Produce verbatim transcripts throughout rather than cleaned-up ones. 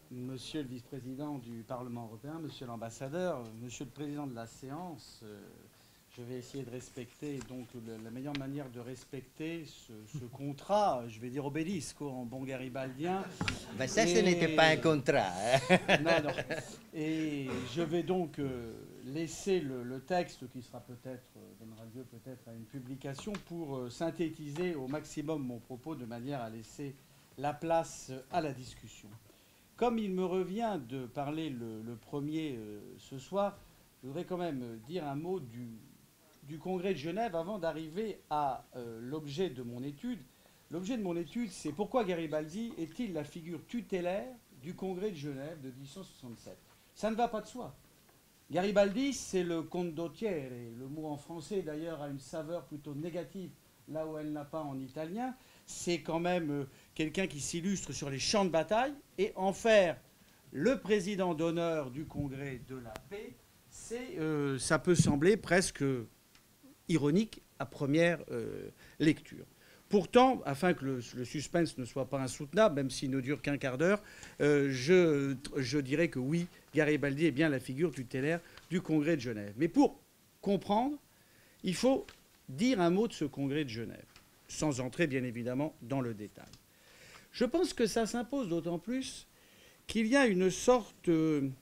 Monsieur le vice-président du Parlement européen, monsieur l'ambassadeur, monsieur le président de la séance, euh, je vais essayer de respecter, donc le, la meilleure manière de respecter ce, ce contrat, je vais dire obélisque en bon garibaldien. Ben ça, Et... ce n'était pas un contrat. Hein. Non, non. Et je vais donc euh, laisser le, le texte qui sera peut-être, euh, donnera lieu peut-être à une publication pour euh, synthétiser au maximum mon propos de manière à laisser la place à la discussion. Comme il me revient de parler le, le premier euh, ce soir, je voudrais quand même dire un mot du, du Congrès de Genève avant d'arriver à euh, l'objet de mon étude. L'objet de mon étude, c'est pourquoi Garibaldi est-il la figure tutélaire du Congrès de Genève de mille huit cent soixante-sept. Ça ne va pas de soi. Garibaldi, c'est le condottiere, et le mot en français d'ailleurs a une saveur plutôt négative, là où elle n'a pas en italien. C'est quand même euh, quelqu'un qui s'illustre sur les champs de bataille, et en faire le président d'honneur du Congrès de la paix, c'est, euh, ça peut sembler presque ironique à première euh, lecture. Pourtant, afin que le, le suspense ne soit pas insoutenable, même s'il ne dure qu'un quart d'heure, euh, je, je dirais que oui, Garibaldi est bien la figure tutélaire du Congrès de Genève. Mais pour comprendre, il faut dire un mot de ce Congrès de Genève, sans entrer bien évidemment dans le détail. Je pense que ça s'impose d'autant plus qu'il y a une sorte de,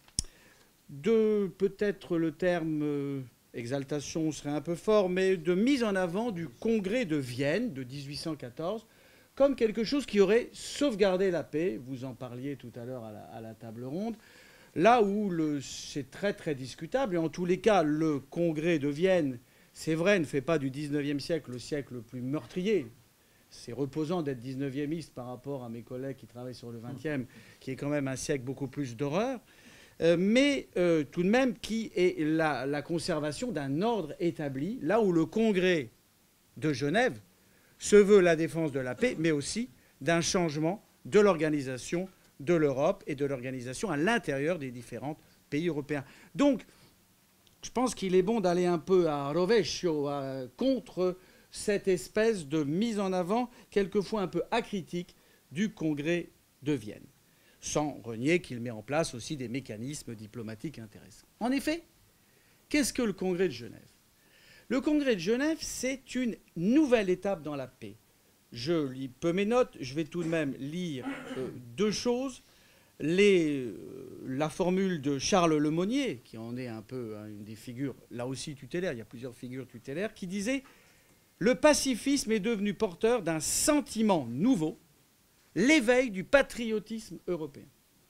peut-être le terme euh, exaltation serait un peu fort, mais de mise en avant du Congrès de Vienne de mille huit cent quatorze comme quelque chose qui aurait sauvegardé la paix. Vous en parliez tout à l'heure à la, à la table ronde. Là où c'est très très discutable, et en tous les cas, le Congrès de Vienne, c'est vrai, ne fait pas du dix-neuvième siècle le siècle le plus meurtrier. C'est reposant d'être dix-neuviémiste par rapport à mes collègues qui travaillent sur le vingtième, qui est quand même un siècle beaucoup plus d'horreur, euh, mais euh, tout de même qui est la, la conservation d'un ordre établi, là où le Congrès de Genève se veut la défense de la paix, mais aussi d'un changement de l'organisation de l'Europe et de l'organisation à l'intérieur des différents pays européens. Donc, je pense qu'il est bon d'aller un peu à rovescio, à, contre cette espèce de mise en avant, quelquefois un peu acritique, du Congrès de Vienne, sans renier qu'il met en place aussi des mécanismes diplomatiques intéressants. En effet, qu'est-ce que le Congrès de Genève ? Le Congrès de Genève, c'est une nouvelle étape dans la paix. Je lis peu mes notes, je vais tout de même lire euh, deux choses. Les, euh, la formule de Charles Lemonnier, qui en est un peu hein, une des figures, là aussi tutélaires, il y a plusieurs figures tutélaires, qui disait « Le pacifisme est devenu porteur d'un sentiment nouveau, l'éveil du patriotisme européen ».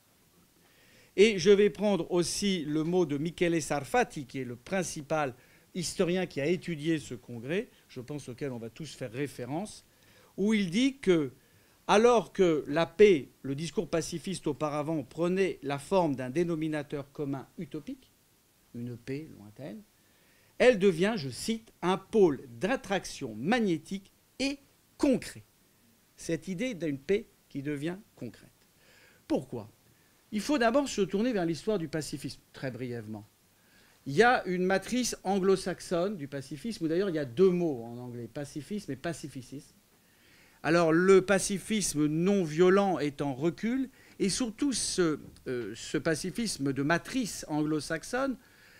Et je vais prendre aussi le mot de Michele Sarfati, qui est le principal historien qui a étudié ce congrès, je pense auquel on va tous faire référence, où il dit que, alors que la paix, le discours pacifiste auparavant, prenait la forme d'un dénominateur commun utopique, une paix lointaine, elle devient, je cite, un pôle d'attraction magnétique et concret. Cette idée d'une paix qui devient concrète. Pourquoi ? Il faut d'abord se tourner vers l'histoire du pacifisme, très brièvement. Il y a une matrice anglo-saxonne du pacifisme, où d'ailleurs il y a deux mots en anglais, pacifisme et pacificisme. Alors le pacifisme non violent est en recul, et surtout ce, euh, ce pacifisme de matrice anglo-saxonne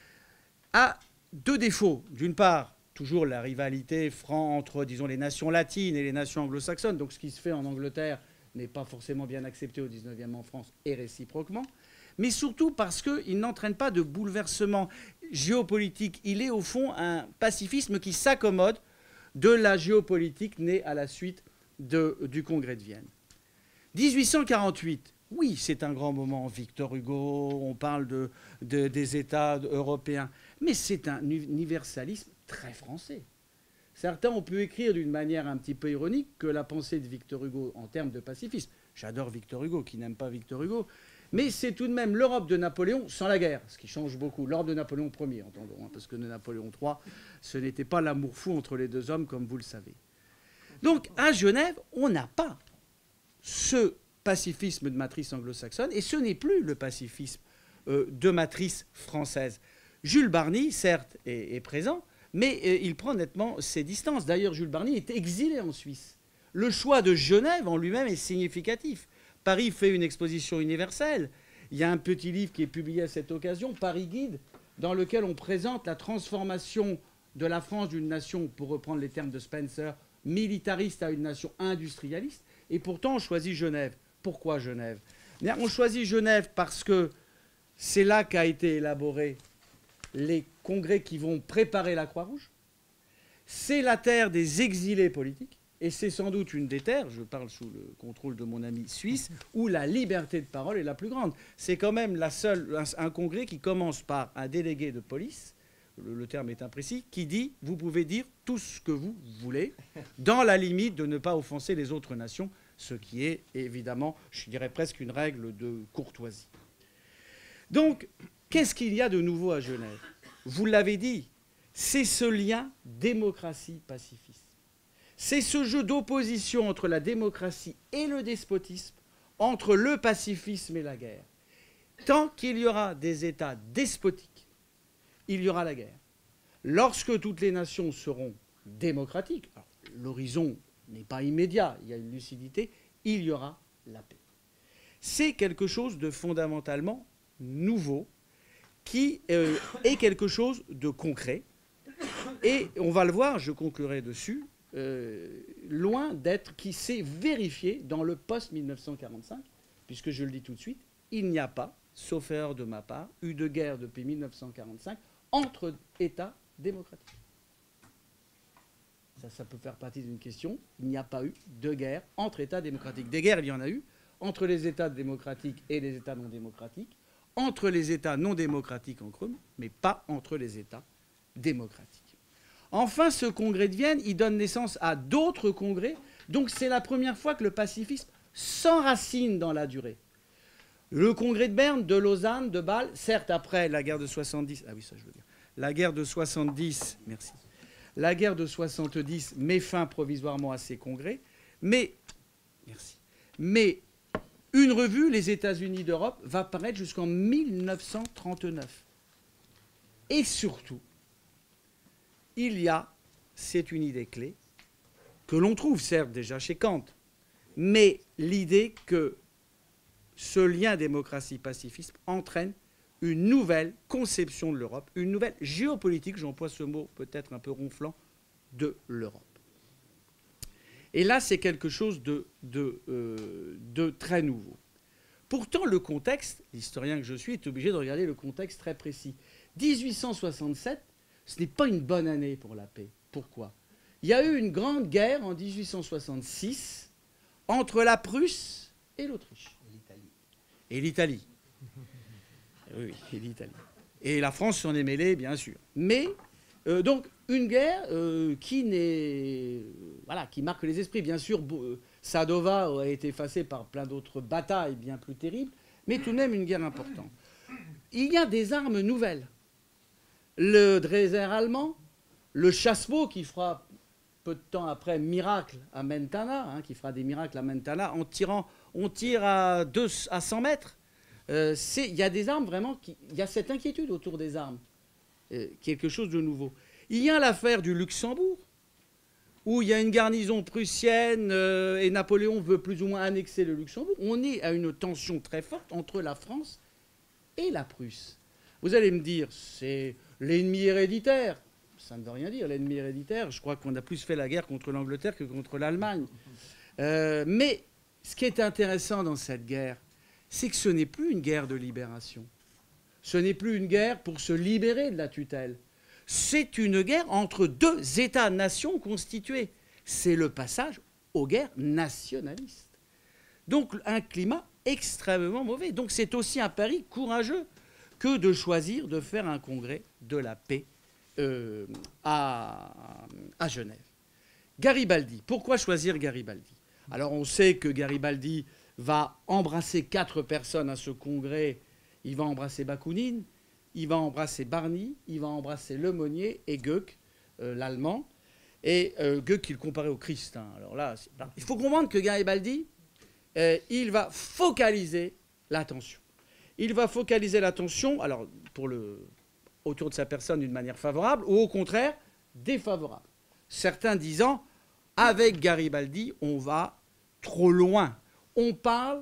a deux défauts. D'une part, toujours la rivalité franc entre, disons, les nations latines et les nations anglo-saxonnes, donc ce qui se fait en Angleterre n'est pas forcément bien accepté au dix-neuvième en France et réciproquement, mais surtout parce qu'il n'entraîne pas de bouleversement géopolitique. Il est au fond un pacifisme qui s'accommode de la géopolitique née à la suite de, du Congrès de Vienne. dix-huit cent quarante-huit, oui, c'est un grand moment. Victor Hugo, on parle de, de, des États européens, mais c'est un universalisme très français. Certains ont pu écrire d'une manière un petit peu ironique que la pensée de Victor Hugo en termes de pacifisme, j'adore Victor Hugo, qui n'aime pas Victor Hugo, mais c'est tout de même l'Europe de Napoléon sans la guerre, ce qui change beaucoup. L'Europe de Napoléon Ier, entendons, hein, parce que de Napoléon trois, ce n'était pas l'amour fou entre les deux hommes, comme vous le savez. Donc, à Genève, on n'a pas ce pacifisme de matrice anglo-saxonne, et ce n'est plus le pacifisme euh, de matrice française. Jules Barny, certes, est, est présent, mais euh, il prend nettement ses distances. D'ailleurs, Jules Barny est exilé en Suisse. Le choix de Genève en lui-même est significatif. Paris fait une exposition universelle, Il y a un petit livre qui est publié à cette occasion, Paris Guide, dans lequel on présente la transformation de la France d'une nation, pour reprendre les termes de Spencer, militariste à une nation industrialiste. Et pourtant, on choisit Genève. Pourquoi Genève? Bien, on choisit Genève parce que c'est là qu'a été élaboré les congrès qui vont préparer la Croix-Rouge. C'est la terre des exilés politiques. Et c'est sans doute une des terres, je parle sous le contrôle de mon ami suisse, où la liberté de parole est la plus grande. C'est quand même la seule, un, un congrès qui commence par un délégué de police, le, le terme est imprécis, qui dit « vous pouvez dire tout ce que vous voulez, dans la limite de ne pas offenser les autres nations », ce qui est évidemment, je dirais presque une règle de courtoisie. Donc, qu'est-ce qu'il y a de nouveau à Genève? Vous l'avez dit, c'est ce lien démocratie-pacifisme. C'est ce jeu d'opposition entre la démocratie et le despotisme, entre le pacifisme et la guerre. Tant qu'il y aura des États despotiques, il y aura la guerre. Lorsque toutes les nations seront démocratiques, l'horizon n'est pas immédiat, il y a une lucidité, il y aura la paix. C'est quelque chose de fondamentalement nouveau, qui euh, est quelque chose de concret. Et on va le voir, je conclurai dessus, Euh, loin d'être, qui s'est vérifié dans le post-mille neuf cent quarante-cinq, puisque je le dis tout de suite, il n'y a pas, sauf erreur de ma part, eu de guerre depuis mille neuf cent quarante-cinq entre États démocratiques. Ça, ça peut faire partie d'une question. Il n'y a pas eu de guerre entre États démocratiques. Des guerres, il y en a eu, entre les États démocratiques et les États non démocratiques, entre les États non démocratiques en creux, mais pas entre les États démocratiques. Enfin, ce congrès de Vienne, il donne naissance à d'autres congrès. Donc c'est la première fois que le pacifisme s'enracine dans la durée. Le congrès de Berne, de Lausanne, de Bâle, certes après la guerre de soixante-dix, ah oui, ça je veux dire, la guerre de soixante-dix, merci, la guerre de soixante-dix met fin provisoirement à ces congrès, mais, merci, mais une revue, les États-Unis d'Europe, va paraître jusqu'en mille neuf cent trente-neuf. Et surtout, il y a, c'est une idée clé, que l'on trouve certes déjà chez Kant, mais l'idée que ce lien démocratie-pacifisme entraîne une nouvelle conception de l'Europe, une nouvelle géopolitique, j'emploie ce mot peut-être un peu ronflant, de l'Europe. Et là, c'est quelque chose de, de, euh, de très nouveau. Pourtant, le contexte, l'historien que je suis, est obligé de regarder le contexte très précis. dix-huit cent soixante-sept, ce n'est pas une bonne année pour la paix. Pourquoi? Il y a eu une grande guerre en dix-huit cent soixante-six entre la Prusse et l'Autriche. Et l'Italie. Oui, et l'Italie. Et la France s'en est mêlée, bien sûr. Mais, euh, donc, une guerre euh, qui, n'est, voilà, qui marque les esprits. Bien sûr, euh, Sadova a été effacée par plein d'autres batailles bien plus terribles, mais tout de même une guerre importante. Il y a des armes nouvelles. Le Dreiser allemand, le chassepot qui fera peu de temps après miracle à Mentana, hein, qui fera des miracles à Mentana, en tirant, on tire à, deux, à cent mètres. Euh, il y a des armes vraiment, il y a cette inquiétude autour des armes, euh, quelque chose de nouveau. Il y a l'affaire du Luxembourg, où il y a une garnison prussienne euh, et Napoléon veut plus ou moins annexer le Luxembourg. On est à une tension très forte entre la France et la Prusse. Vous allez me dire, c'est l'ennemi héréditaire. Ça ne veut rien dire, l'ennemi héréditaire. Je crois qu'on a plus fait la guerre contre l'Angleterre que contre l'Allemagne. Euh, mais ce qui est intéressant dans cette guerre, c'est que ce n'est plus une guerre de libération. Ce n'est plus une guerre pour se libérer de la tutelle. C'est une guerre entre deux États-nations constitués. C'est le passage aux guerres nationalistes. Donc un climat extrêmement mauvais. Donc c'est aussi un pari courageux que de choisir de faire un congrès de la paix euh, à, à Genève. Garibaldi. Pourquoi choisir Garibaldi? Alors on sait que Garibaldi va embrasser quatre personnes à ce congrès. Il va embrasser Bakounine, il va embrasser Barny, il va embrasser Lemonnier et Goeck, euh, l'Allemand. Et euh, Goeck, il comparait au Christ. Hein. Alors là, là, il faut comprendre que Garibaldi, euh, il va focaliser l'attention. Il va focaliser l'attention, alors pour le, autour de sa personne d'une manière favorable, ou au contraire défavorable. Certains disant, avec Garibaldi, on va trop loin. On parle,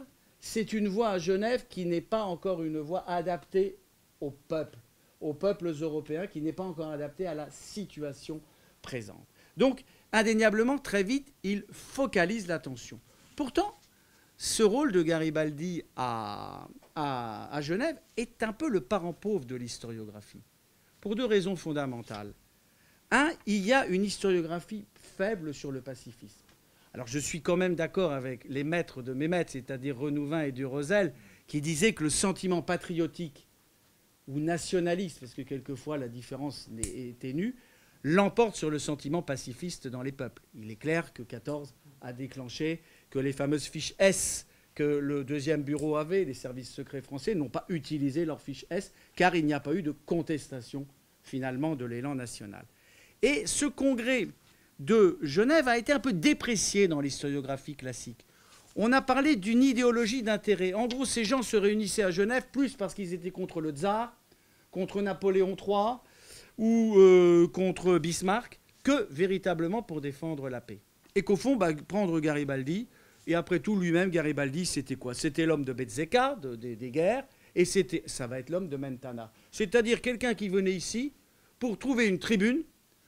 c'est une voie à Genève qui n'est pas encore une voie adaptée au peuple, aux peuples européens, qui n'est pas encore adaptée à la situation présente. Donc, indéniablement, très vite, il focalise l'attention. Pourtant, ce rôle de Garibaldi à, à, à Genève est un peu le parent pauvre de l'historiographie, pour deux raisons fondamentales. Un, il y a une historiographie faible sur le pacifisme. Alors je suis quand même d'accord avec les maîtres de mes maîtres, c'est-à-dire Renouvin et Durosel, qui disaient que le sentiment patriotique ou nationaliste, parce que quelquefois la différence est ténue, l'emporte sur le sentiment pacifiste dans les peuples. Il est clair que quatorze a déclenché que les fameuses fiches S que le deuxième bureau avait, les services secrets français, n'ont pas utilisé leurs fiches S, car il n'y a pas eu de contestation, finalement, de l'élan national. Et ce congrès de Genève a été un peu déprécié dans l'historiographie classique. On a parlé d'une idéologie d'intérêt. En gros, ces gens se réunissaient à Genève plus parce qu'ils étaient contre le tsar, contre Napoléon trois ou euh, contre Bismarck, que véritablement pour défendre la paix. Et qu'au fond, bah, prendre Garibaldi, et après tout, lui-même, Garibaldi, c'était quoi? C'était l'homme de Bezzecca, de, de, des guerres, et c'était, ça va être l'homme de Mentana. C'est-à-dire quelqu'un qui venait ici pour trouver une tribune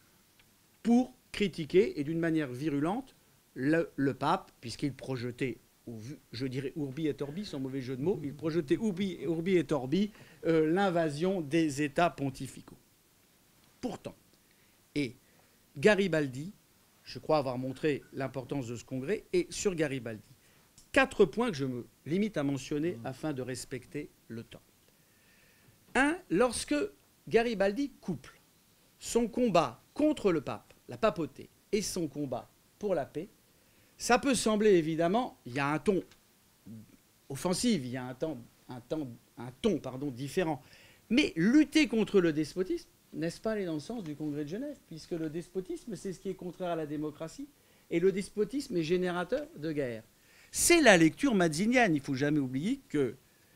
pour critiquer, et d'une manière virulente, le, le pape, puisqu'il projetait, je dirais Urbi et Orbi, sans mauvais jeu de mots, il projetait Urbi, Urbi et Orbi euh, l'invasion des États pontificaux. Pourtant, et Garibaldi, je crois avoir montré l'importance de ce congrès, et sur Garibaldi, quatre points que je me limite à mentionner afin de respecter le temps. Un, lorsque Garibaldi couple son combat contre le pape, la papauté, et son combat pour la paix, ça peut sembler évidemment, il y a un ton offensif, il y a un, temps, un, temps, un ton pardon, différent. Mais lutter contre le despotisme, n'est-ce pas aller dans le sens du congrès de Genève? Puisque le despotisme, c'est ce qui est contraire à la démocratie, et le despotisme est générateur de guerre. C'est la lecture mazzinienne. Il ne faut jamais oublier que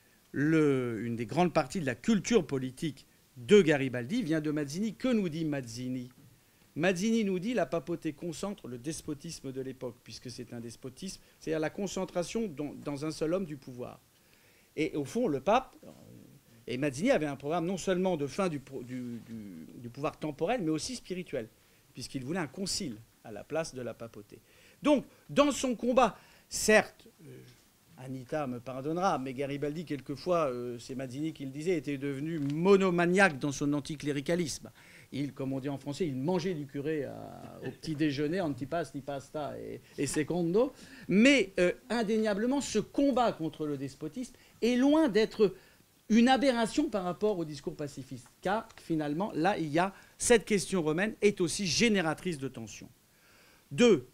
le, une des grandes parties de la culture politique de Garibaldi vient de Mazzini. Que nous dit Mazzini? Mazzini nous dit la papauté concentre le despotisme de l'époque, puisque c'est un despotisme, c'est-à-dire la concentration dans, dans un seul homme du pouvoir. Et au fond, le pape, et Mazzini avait un programme non seulement de fin du, du, du, du pouvoir temporel, mais aussi spirituel, puisqu'il voulait un concile à la place de la papauté. Donc, dans son combat, certes, euh, Anita me pardonnera, mais Garibaldi, quelquefois, euh, c'est Mazzini qui le disait, était devenu monomaniaque dans son anticléricalisme. Il, comme on dit en français, il mangeait du curé à, au petit déjeuner, antipasto, pasta et, et secondo. Mais euh, indéniablement, ce combat contre le despotisme est loin d'être une aberration par rapport au discours pacifiste. Car finalement, là, il y a cette question romaine est aussi génératrice de tensions. Deux,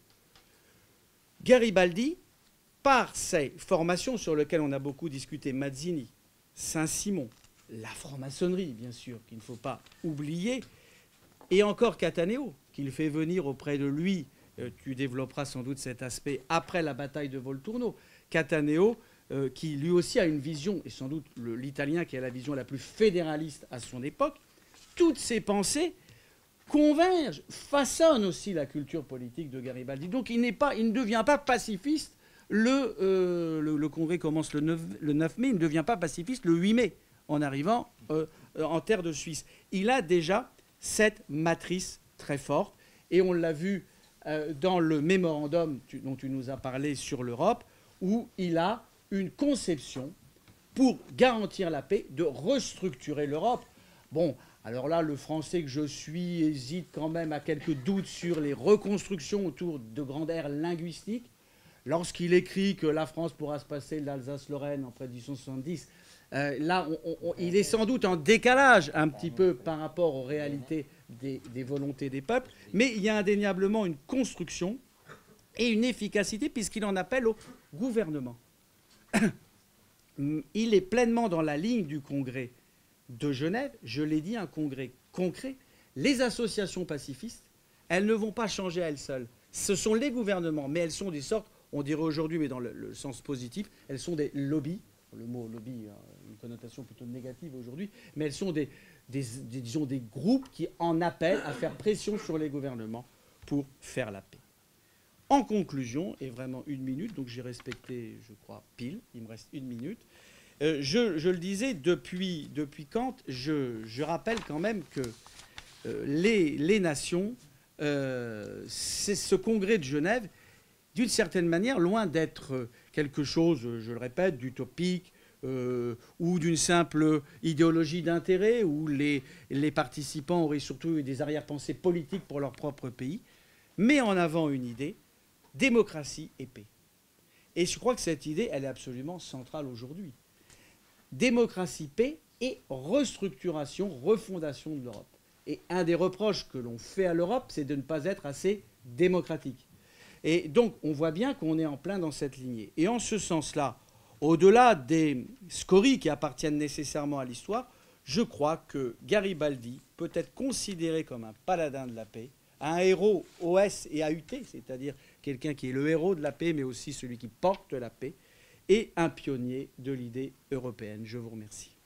Garibaldi, par ses formations sur lesquelles on a beaucoup discuté, Mazzini, Saint-Simon, la franc-maçonnerie, bien sûr, qu'il ne faut pas oublier, et encore Cataneo, qu'il fait venir auprès de lui, euh, tu développeras sans doute cet aspect, après la bataille de Volturno. Cataneo, euh, qui lui aussi a une vision, et sans doute l'italien qui a la vision la plus fédéraliste à son époque, toutes ces pensées convergent, façonnent aussi la culture politique de Garibaldi. Donc il, n'est pas, il ne devient pas pacifiste, le, euh, le, le congrès commence le neuf, le neuf mai, il ne devient pas pacifiste le huit mai, en arrivant euh, en terre de Suisse. Il a déjà cette matrice très forte, et on l'a vu euh, dans le mémorandum tu, dont tu nous as parlé sur l'Europe, où il a une conception pour garantir la paix, de restructurer l'Europe. Bon, alors là, le français que je suis hésite quand même à quelques doutes sur les reconstructions autour de grandes aires linguistiques. Lorsqu'il écrit que la France pourra se passer de l'Alsace-Lorraine après dix-huit cent soixante-dix, euh, là, on, on, il est sans doute en décalage un petit peu par rapport aux réalités des, des volontés des peuples, mais il y a indéniablement une construction et une efficacité puisqu'il en appelle au gouvernement. Il est pleinement dans la ligne du congrès de Genève, je l'ai dit, un congrès concret. Les associations pacifistes, elles ne vont pas changer à elles seules. Ce sont les gouvernements, mais elles sont des sortes, on dirait aujourd'hui, mais dans le, le sens positif, elles sont des lobbies. Le mot lobby a une connotation plutôt négative aujourd'hui, mais elles sont des, des, des, disons, des groupes qui en appellent à faire pression sur les gouvernements pour faire la paix. En conclusion, et vraiment une minute, donc j'ai respecté, je crois, pile, il me reste une minute, euh, je, je le disais, depuis, depuis Kant, je, je rappelle quand même que euh, les, les nations, euh, c'est ce congrès de Genève, d'une certaine manière, loin d'être quelque chose, je le répète, d'utopique, euh, ou d'une simple idéologie d'intérêt, où les, les participants auraient surtout eu des arrière-pensées politiques pour leur propre pays, met en avant une idée, démocratie et paix. Et je crois que cette idée, elle est absolument centrale aujourd'hui. Démocratie, paix et restructuration, refondation de l'Europe. Et un des reproches que l'on fait à l'Europe, c'est de ne pas être assez démocratique. Et donc, on voit bien qu'on est en plein dans cette lignée. Et en ce sens-là, au-delà des scories qui appartiennent nécessairement à l'histoire, je crois que Garibaldi peut être considéré comme un paladin de la paix, un héros O S et A U T, c'est-à-dire quelqu'un qui est le héros de la paix, mais aussi celui qui porte la paix, et un pionnier de l'idée européenne. Je vous remercie.